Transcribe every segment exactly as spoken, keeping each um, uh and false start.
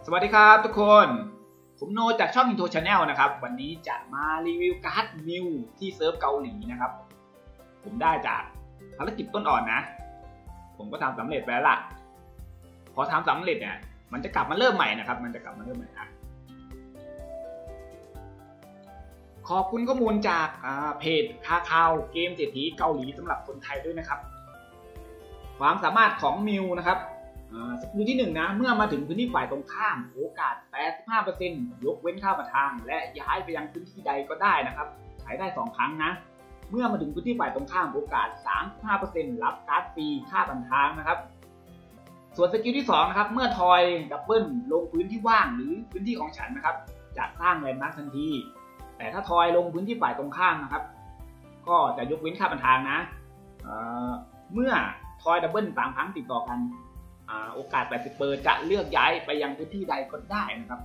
สวัสดีครับทุกคนผมโนจากช่อง Into Channel นะครับวันนี้จะมารีวิวการ์ดมิวที่เซิร์ฟเกาหลีนะครับผมได้จากภารกิจต้นอ่อนนะผมก็ทำสำเร็จไปแล้วล่ะพอทำสำเร็จเนี่ยมันจะกลับมาเริ่มใหม่นะครับมันจะกลับมาเริ่มใหม่นะขอบคุณข้อมูลจากเพจคาคาวเกมเศรษฐีเกาหลีสำหรับคนไทยด้วยนะครับความสามารถของมิวนะครับสกิลที่หนึ่งนะเมื่อมาถึงพื้นที่ฝ่ายตรงข้ามโอกาส แปดสิบห้าเปอร์เซ็นต์ ยกเว้นข้ามมาทางและย้ายไปยังพื้นที่ใดก็ได้นะครับใช้ได้สองครั้งนะเมื่อมาถึงพื้นที่ฝ่ายตรงข้ามโอกาส สามสิบห้าเปอร์เซ็นต์ รับการ์ดฟรีค่าผ่านทางนะครับส่วนสกิลที่สองนะครับเมื่อทอยดับเบิลลงพื้นที่ว่างหรือพื้นที่ของฉันนะครับจะสร้างแลนด์มาร์คทันทีแต่ถ้าทอยลงพื้นที่ฝ่ายตรงข้ามนะครับก็จะยกเว้นค่าผ่านทางนะ เ, เมื่อทอยดับเบิลสามครั้งติดต่อกันโอกาส แปดสิบเปอร์เซ็นต์ จะเลือกย้ายไปยังพื้นที่ใดก็ได้นะครับ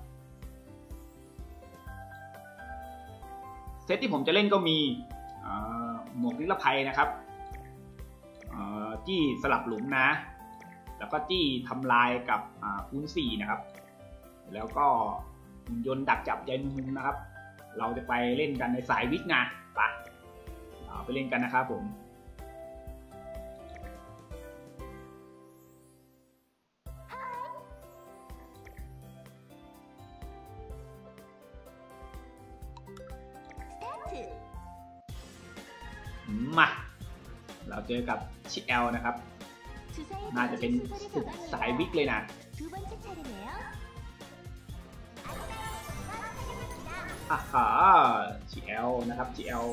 เซตที่ผมจะเล่นก็มีหมวกนิรภัยนะครับจี้สลับหลุมนะแล้วก็จี้ทำลายกับคูณสี่นะครับแล้วก็หุ่นยนต์ดักจับใยมุมนะครับเราจะไปเล่นกันในสายวิกนะไปไปเล่นกันนะครับผมมาเราเจอกับชิเอลนะครับน่าจะเป็นศึกสายวิกเลยนะอ่าฮะชิเอลนะครับชิเอล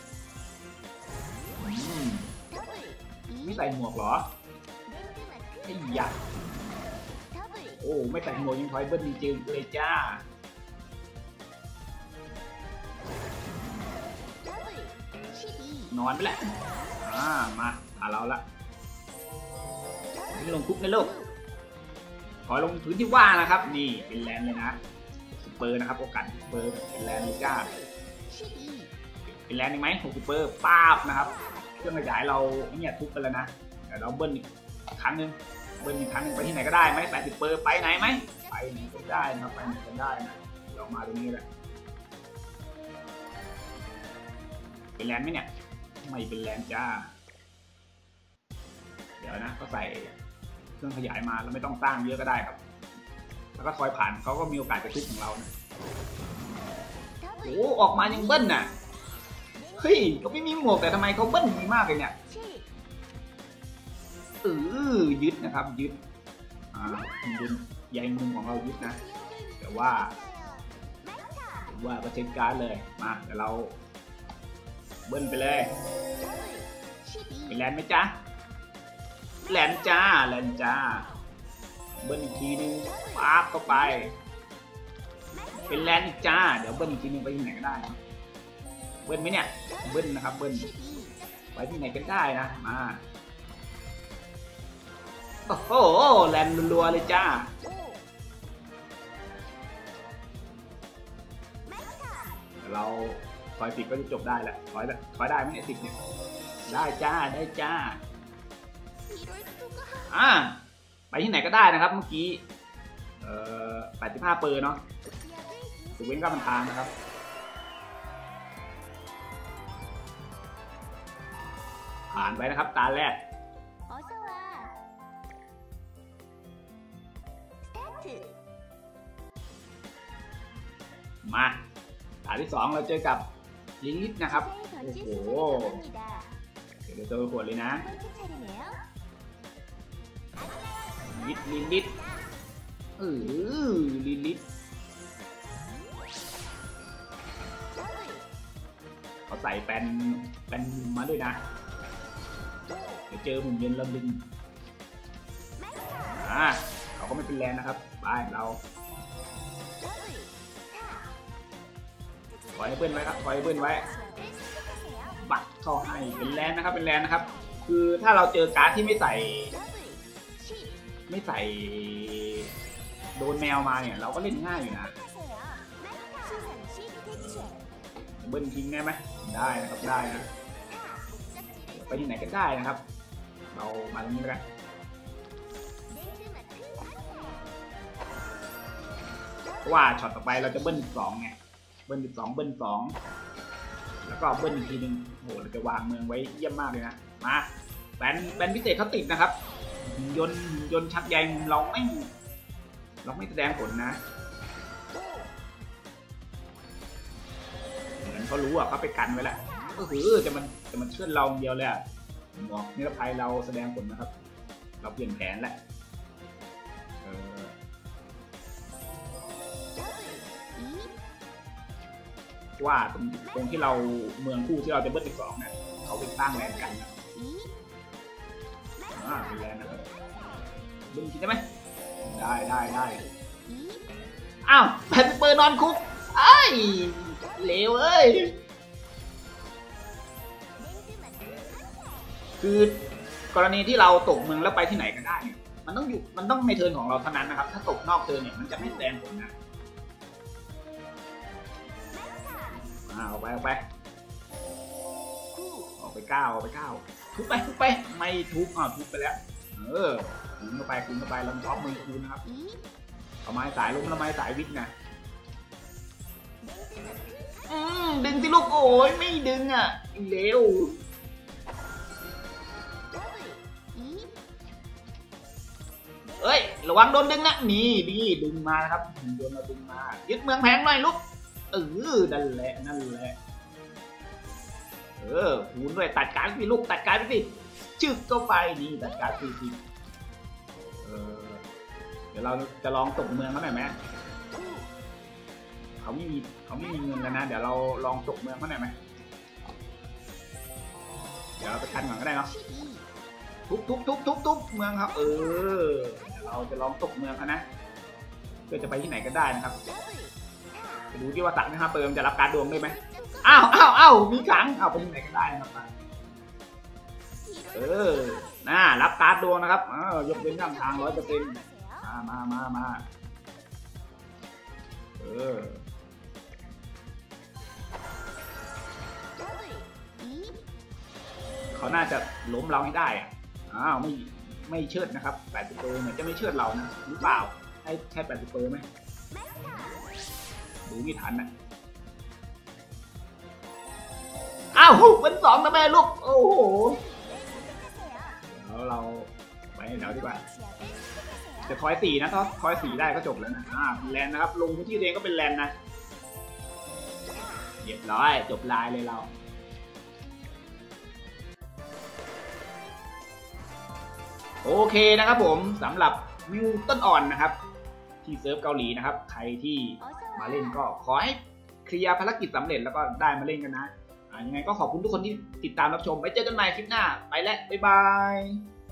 ไม่ใส่หมวกเหรอไอ้ยักษ์โอ้ไม่ใส่หมวกยังถอยเบิ้ลจริงๆเลยจ้านอนไปแล้วอ่ามาอาเราละนี่ลงคุกในโลกขอลงพื้นที่ว่างนะครับนี่เป็นแลนด์เลยนะซุปเปอร์นะครับโอกาสซุปเปอร์เป็นแลนด์เลยจ้าเป็นแลนด์อีกไหมหกซุปเปอร์ป้าบนะครับเครื่องขยายเราเนี่ยทุบไปแล้วนะเดี๋ยวเราเบิ้ลอีกครั้งหนึ่งเบิ้ลอีกครั้งหนึ่งไปที่ไหนก็ได้ไหมแปดสิบเปอร์ไปไหนไหมไปไหนก็ได้นะครับไปไหนก็ได้นะเรามาตรงนี้แหละเป็นแลนด์ไหมเนี่ยไม่เป็นแลนด์จ้าเดี๋ยวนะก็ใส่เครื่องขยายมาแล้วไม่ต้องสร้างเยอะก็ได้ครับแล้วก็คอยผ่านเขาก็มีโอกาสจะทุบของเรานะโอ้ออกมายังเบิ้ลน่ะเฮ้ยเขาไม่มีหมวกแต่ทำไมเขาเบิ้ลดีมากเลยเนี่ยเออยึดนะครับยึดอ่ายึดใยมุมของเรายึดนะแต่ว่าว่าก็เช็คการ์ดเลยมาเดี๋ยวเราเบิ้ลไปเลยเป็นแลนด์ไหมจ๊ะแลนด์จ้าแลนด์จ้าเบิ้ลอีกทีนึงปั๊บเข้าไปเป็นแลนด์อีกจ้าเดี๋ยวเบิ้ลอีกทีนึงไปที่ไหนก็ได้เบิ้ลไหมเนี่ยเบิ้ลนะครับเบิ้ลไปที่ไหนก็ได้นะมาโอ้โหแลนด์รัวๆเลยจ้าเราถอยติดก็จะจบได้แหละถอยแล้วถอยได้ไหมเนี่ยติดเนี่ยได้จ้าได้จ้าอ่าไปที่ไหนก็ได้นะครับเมื่อกี้เอ่อแปดสิบห้าเปอร์เนาะถูกเว้นก้าวทางนะครับผ่านไปนะครับตาแรกมาตาที่สองเราเจอกับลิลิทนะครับโอ้โหเดี๋ยวเจอขวดเลยนะลิลิทลิลิทเออลิลิทเขาใส่แปนแปนมาด้วยนะเดี๋ยวเจอหุ่นยนต์ระบินอ่าเขาก็ไม่เป็นแรงนะครับไปเราถอยเบิ้ลไว้ครับถอยเบิ้ลไว้บัตรเข้าให้เป็นแลนด์นะครับเป็นแลนด์นะครับคือถ้าเราเจอการ์ดที่ไม่ใส่ไม่ใส่โดนแมวมาเนี่ยเราก็เล่นง่ายอยู่นะเบิ้ลทิ้งได้ไหมได้นะครับได้นะไปที่ไหนก็ได้นะครับเรามาตรงนี้แล้วกัน ปเพราะว่าช็อตต่อไปเราจะเบิ้ลสองไงเบิ้ลสองเบิ้ลสองแล้วก็เบิ้ลอีกทีนึงโอ้โหเราจะวางเมืองไว้เยี่ยมมากเลยนะมาแบนแบนพิเศษเขาติดนะครับยนยนชักใยเราไม่เราไม่แสดงผลนะเหมือนเขารู้อ่ะเขาไปกันไว้แหละก็คือจะมันจะมันเชื่อเราเดียวเลยอ่ะหมวกนิรภัยเราแสดงผลนะครับเราเปลี่ยนแผนแหละว่าตรงตรงที่เราเมืองคู่ที่เราจะเบิ้ลอีกสองเนี่ยเขาไปสร้างแลนด์กันนะอ่าเป็นแลนด์นะครับดึงคิดได้ไหมได้ได้ได้อ้าวแพนเปอร์นอนคุกไอ้เลวเอ้ยคือกรณีที่เราตกเมืองแล้วไปที่ไหนก็ได้เนี่ยมันต้องอยู่มันต้องในเทิร์นของเราเท่านั้นนะครับถ้าตกนอกเทิร์นเนี่ยมันจะไม่แสดงผลนะเอาไปเอาไปออกไปเก้าออกไปเก้าทุบไปทุบไปไม่ทุบอ่าทุบไปแล้วเออคุนเข้าไปคุนเข้าไปลำท็อปมือคูนนะครับเอาไม้สายล้มแล้วไม้สายวิทย์นะอืมดึงสิลูกโอ้ยไม่ดึงอ่ะเร็วเอ้ยระวังโดนดึงนะนี่ดีดึงมานะครับโดนมาดึงมายึดเมืองแพงหน่อยลูกเออนั่นแหละนั่นแหละเออคูณด้วยตัดการสิลูกตัดการสิชึกเข้าไปนี่ตัดการสิสิเออเดี๋ยวเราจะลองตกเมืองเขาหน่อยไหมเขาไม่มีเขาไม่มีเงินแล้วนะเดี๋ยวเราลองตกเมืองเขาหน่อยไหมเดี๋ยวเราไปกันก่อนก็ได้เนาะทุบทุบทุบทุบทุบเมืองครับเออเดี๋ยวเราจะลองตกเมืองเขานะเพื่อจะไปที่ไหนก็ได้นะครับดูที่ว่าตักนะครับเติมจะรับการดวงได้ไหมอ้าวอ้าวอ้าวมีขังอ้าวไปที่ไหนก็ได้นะครับเออน่ารับการดวงนะครับเออยกเว้นข้างทางร้อยเปอร์เซ็นต์มามามามาเออเขาน่าจะล้มเราให้ได้อ่ะอ้าวไม่ไม่เชิดนะครับแปดสิบเปอร์เหมือนจะไม่เชิดเรานะหรือเปล่าให้ใช่แปดสิบเปอร์ไหมดูไม่ทันนะอ้าวเป็นสองนะแม่ลูกโอ้โหแล้วเราไปเดี๋ยวดีกว่าจะทอยสี่นะถ้าทอยสี่ได้ก็จบแล้วนะอ่าแลนด์นะครับลงพื้นที่เองก็เป็นแลนด์นะเรียบร้อยจบลายเลยเราโอเคนะครับผมสำหรับมิวต้นอ่อนนะครับที่เซิร์ฟเกาหลีนะครับใครที่มาเล่นก็ขอให้เคลียร์ภารกิจสำเร็จแล้วก็ได้มาเล่นกันนะยังไงก็ขอบคุณทุกคนที่ติดตามรับชมไว้เจอกันใหม่คลิปหน้าไปแล้วบ๊ายบาย